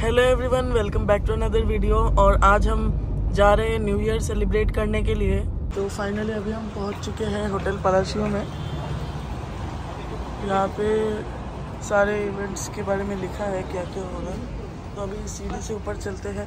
Hello everyone, welcome back to another video. और आज हम जा रहे हैं न्यू ईयर सेलिब्रेट करने के लिए। तो फाइनली अभी हम पहुंच चुके हैं होटल पलाशियो में। यहाँ पे सारे इवेंट्स के बारे में लिखा है क्या क्या होगा। तो अभी सीढ़ी से ऊपर चलते हैं।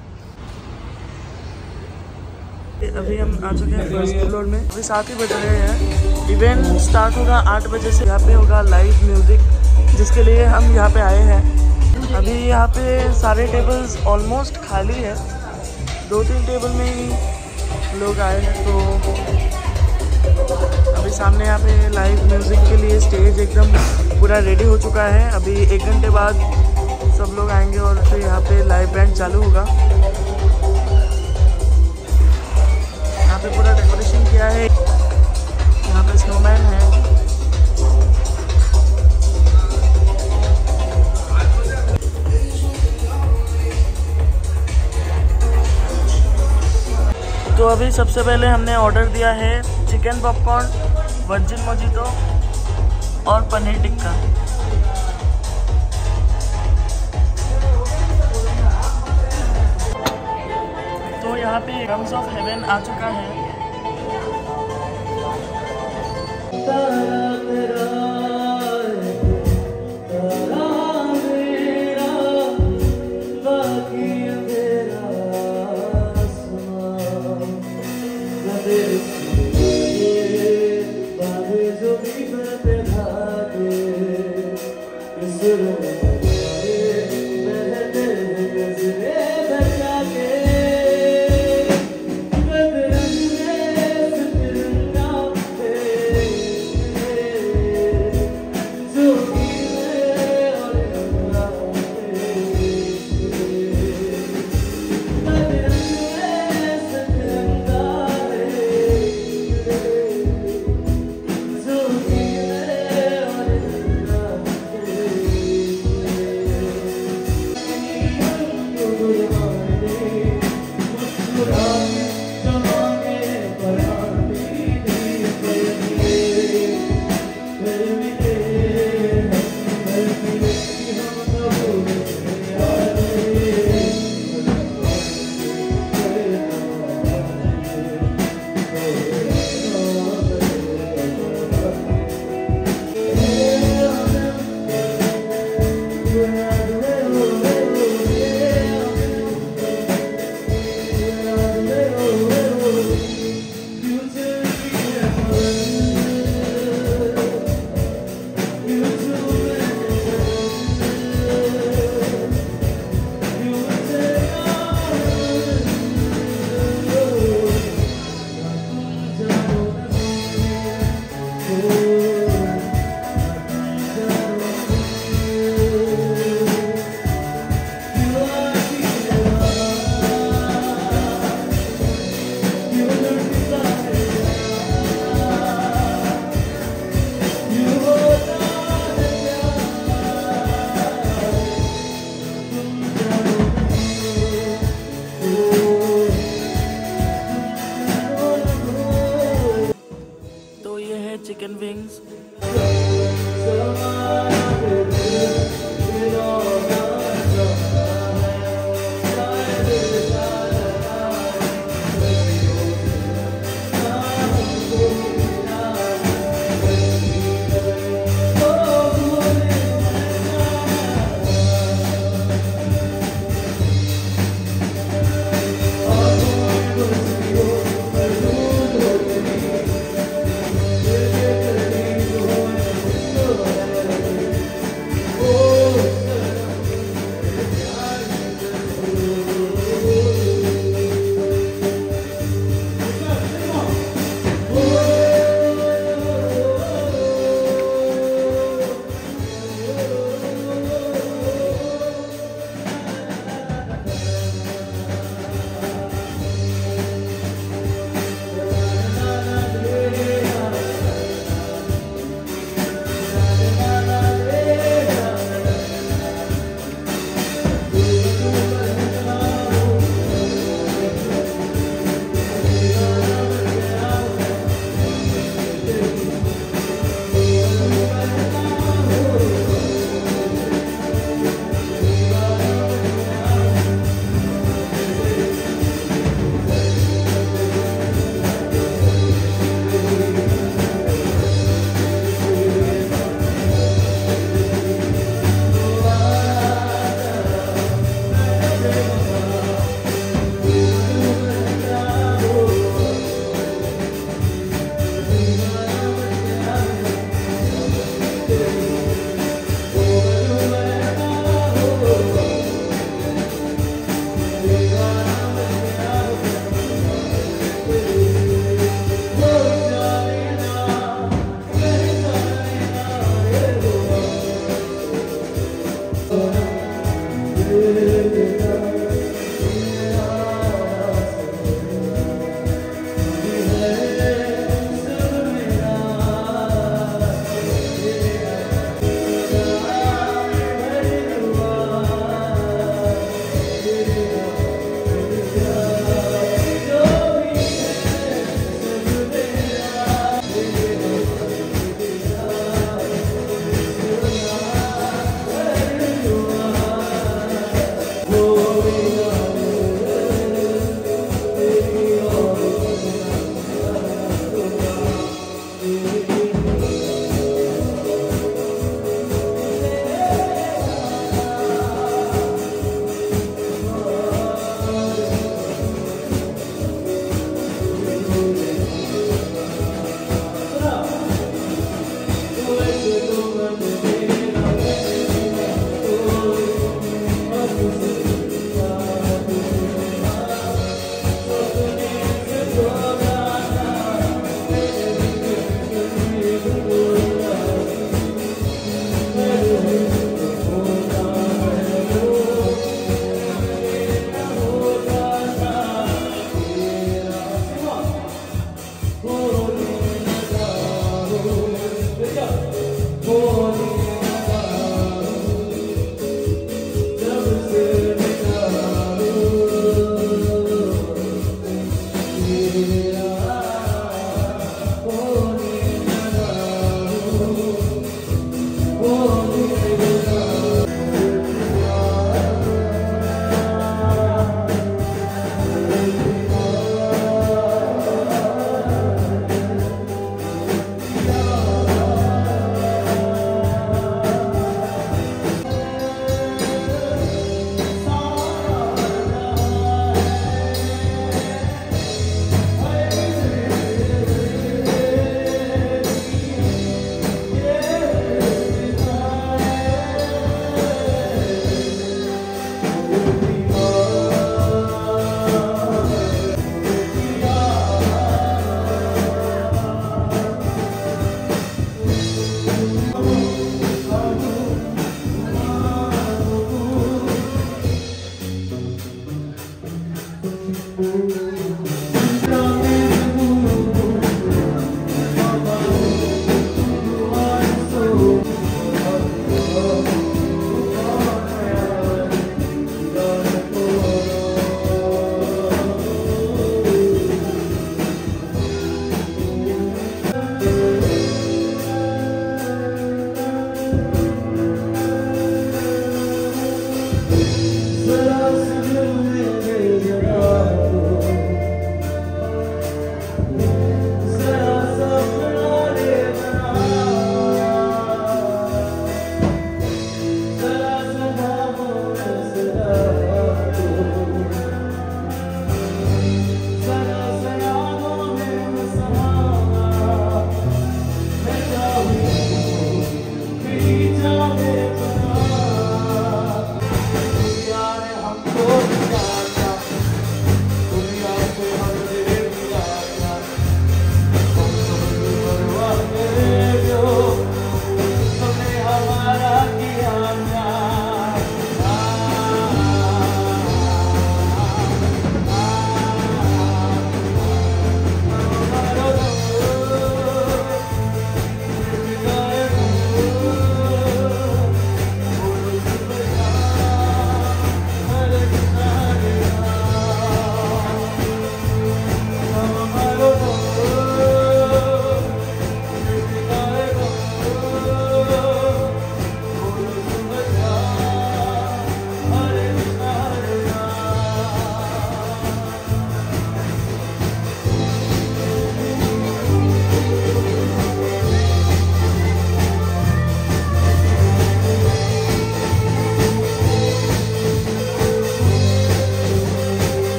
अभी हम आ चुके हैं फर्स्ट फ्लोर में। अभी 7 ही बज रहे हैं। इवेंट स्टार्ट होगा 8 बजे से। यहाँ पे होगा लाइव म्यूज़िक, जिसके लिए हम यहाँ पे आए हैं। अभी यहाँ पे सारे टेबल्स ऑलमोस्ट खाली है। 2-3 टेबल में ही लोग आए हैं। तो अभी सामने यहाँ पे लाइव म्यूज़िक के लिए स्टेज एकदम पूरा रेडी हो चुका है। अभी 1 घंटे बाद सब लोग आएंगे और फिर यहाँ पे लाइव बैंड चालू होगा। यहाँ पे पूरा डेकोरेशन किया है। यहाँ पे स्नोमैन है। तो अभी सबसे पहले हमने ऑर्डर दिया है चिकन पॉपकॉर्न, वर्जिन मोजितो और पनीर टिक्का। तो यहाँ पे रम्स ऑफ हेवन आ चुका है।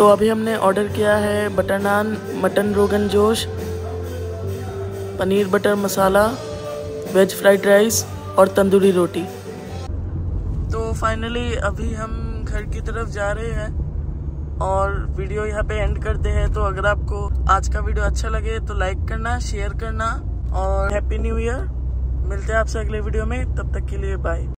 तो अभी हमने ऑर्डर किया है बटर नान, mutton rogan josh, paneer butter masala, veg fried rice और तंदूरी रोटी। तो फाइनली अभी हम घर की तरफ जा रहे हैं और वीडियो यहाँ पे एंड करते हैं। तो अगर आपको आज का वीडियो अच्छा लगे तो लाइक करना, शेयर करना और हैप्पी न्यू ईयर। मिलते हैं आपसे अगले वीडियो में, तब तक के लिए बाय।